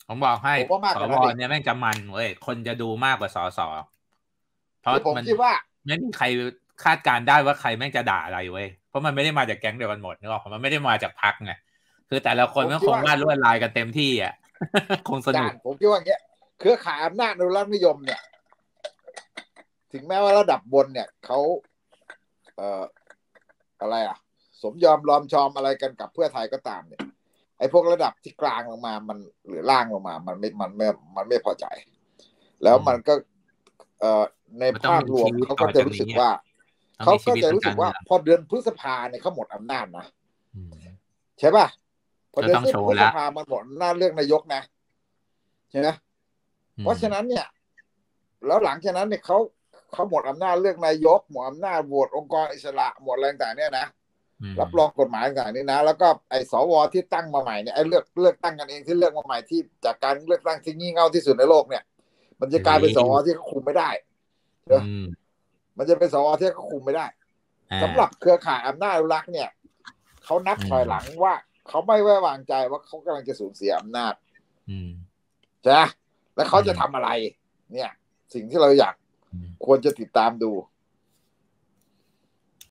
ผมบอกให้ผมว่ามากสวกว่านั้นอีกเนี่ยแม่งจะมันเว้ยคนจะดูมากกว่าสสเพราะคือผมมันคิดว่าไม่มีใครคาดการณ์ได้ว่าใครแม่งจะด่าอะไรเว้ยเพราะมันไม่ได้มาจากแก๊งเดียวกันหมดนึกออกปะมันไม่ได้มาจากพรรคไงคือแต่ละคนมันคงผมคิดว่าวาดลวดลายกันเต็มที่อ่ะคงสนุกผมคิดว่าอย่างเงี้ยเครือข่ายอำนาจอนุรักษ์นิยมเนี่ยถึงแม้ว่าระดับบนเนี่ยเขาเอ่ออะไรอ่ะสมยอมรอมชอมอะไรกันกับเพื่อไทยก็ตามเนี่ยไอ้พวกระดับที่กลางลงมามันหรือล่างลงมามันไม่พอใจแล้วอืมมันก็ในมันต้องภาพรวมีชีวิตมเขาก็ต่อจากนี้อ่ะจะรู้สึกว่าต้องเขามีชีวิตทางก็จะรู้สึกการเมืองว่าพอเดือนพฤษภาเนี่ยเขาหมดอำนาจนะอืมใช่ป่ะพอก็ต้องเดือนสิ้นพฤโชว์แล้วษภามันหมดอำนาจเลือกนายกนะใช่ไหมอืมเพราะฉะนั้นเนี่ยแล้วหลังจากนั้นเนี่ยเขาหมดอำนาจเลือกนายกหมดอำนาจโหวตองค์กรอิสระหมดแรงต่างเนี่ยนะอืมรับรองกฎหมายต่างๆนี่นะแล้วก็ไอ้สวที่ตั้งมาใหม่เนี่ยไอ้เลือกตั้งกันเองที่เลือกมาใหม่ที่จากการเลือกตั้งที่งี่เง่าที่สุดในโลกเนี่ยมันจะเฮ้กลายเป็นสวยที่เขาคุมไม่ได้เนอือะมมันจะเป็นสวที่เขาคุมไม่ได้อ่สำหรับาเครือข่ายอำนาจรักเนี่ยเขานับอืถอยหลังมว่าเขาไม่ไว้วางใจว่าเขากำลังจะสูญเสียอำนาจอืมใช่ไหมแล้วเขาอืมจะทำอะไรเนี่ยสิ่งที่เราอยากอืมควรจะติดตามดู